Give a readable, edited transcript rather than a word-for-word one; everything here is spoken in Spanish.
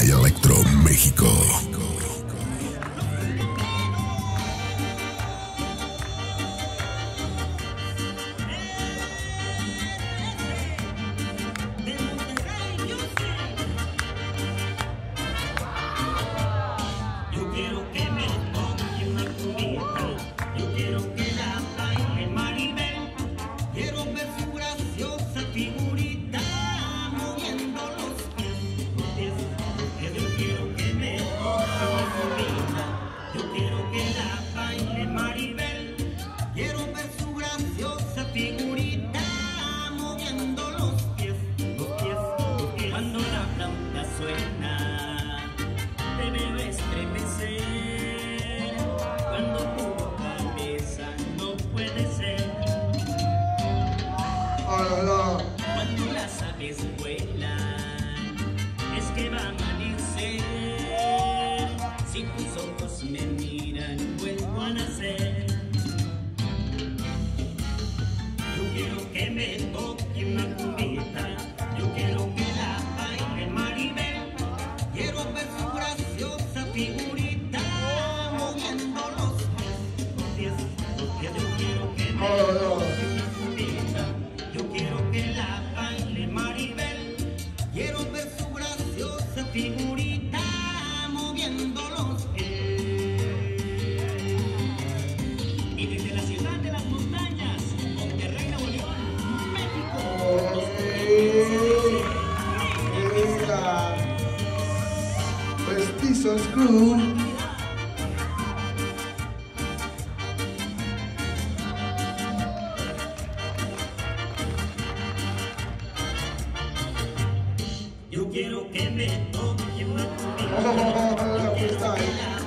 My Electro México. Cuando las aves vuelan, es que va a amanecer. Si tus ojos me miran, vuelvo a nacer. Yo quiero que me toque una cumbita, yo quiero que la baile Maribel. Quiero ver su graciosa figurita moviendo los pies, los pies. Yo quiero que me toque una cumbita, yo quiero que la baile Maribel. Quiero ver su graciosa figurita moviendo los pies. Y desde la ciudad de las montañas, Monterrey, Nuevo León, México, Mestizos Crew. Yo quiero que me toque una cumbita, yo quiero que la